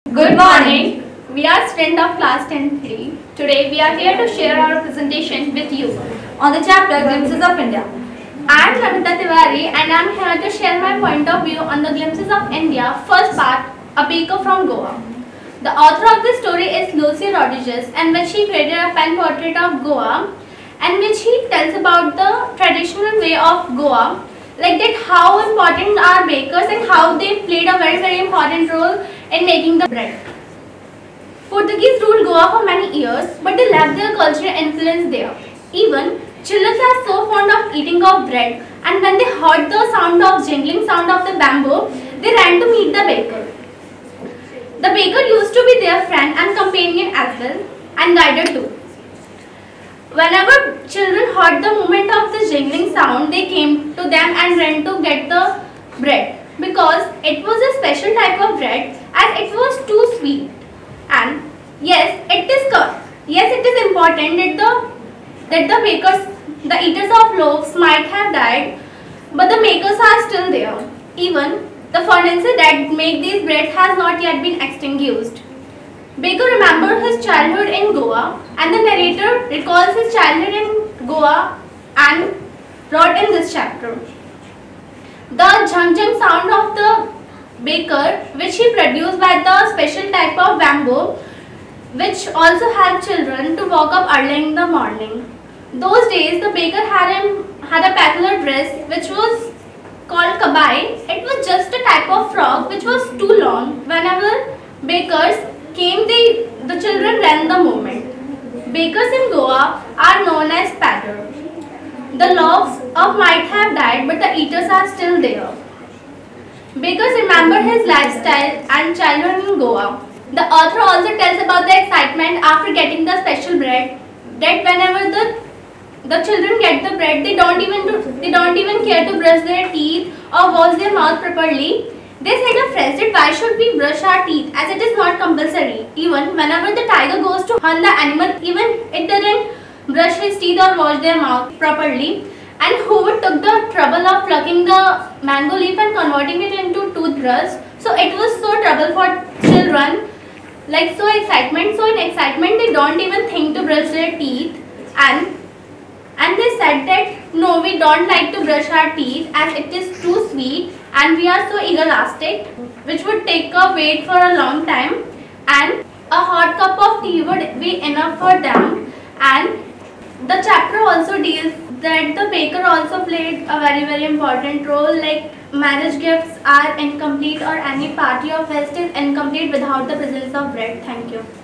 Good morning. We are students of class 10-3. Today we are here to share our presentation with you on the chapter Glimpses of India. I am Namita Tiwari and I am here to share my point of view on the Glimpses of India first part, A Baker from Goa. The author of this story is Lucy Rodriguez, and which she created a pen portrait of Goa, and which he tells about the traditional way of Goa, like that how important are bakers and how they played a very important role in making the bread. Portuguese ruled Goa for many years, but they left their cultural influence there. Even children are so fond of eating of bread, and when they heard the jingling sound of the bamboo, they ran to meet the baker. The baker used to be their friend and companion as well, and guide too. Whenever children heard the movement of the jingling sound, they came to them and ran to get the bread, because it was a special type of bread as it was too sweet. And yes, it is important that the bakers, the eaters of loaves might have died, but the makers are still there. Even the furnace that make these bread has not yet been extinguished. Baker remembers his childhood in Goa, and the narrator recalls his childhood in Goa and wrote in this chapter. The jhang jhang sound of the baker, which he produced by the special type of bamboo, which also helped children to wake up early in the morning. Those days, the baker had a peculiar dress which was called kabai. It was just a type of frock which was too long. Whenever bakers came, the children ran the movement. Bakers in Goa are known as patter. The loaves of might have died, but the eaters are still there. Bakers remember his lifestyle and childhood in Goa. The author also tells about the excitement after getting the special bread, that whenever the children get the bread, they don't even care to brush their teeth or wash their mouth properly. They said a phrase that why should we brush our teeth as it is not compulsory. Even whenever the tiger goes to hunt the animal, even it didn't brush his teeth or wash their mouth properly. And who took the trouble of plucking the mango leaf and converting it into toothbrush. So it was so trouble for children, like so excitement. So in excitement they don't even think to brush their teeth, and they said that no, we don't like to brush our teeth as it is too sweet and we are so elastic, which would take a wait for a long time, and a hot cup of tea would be enough for them. And the chapter also deals that the baker also played a very important role, like marriage gifts are incomplete or any party or fest is incomplete without the presence of bread. Thank you.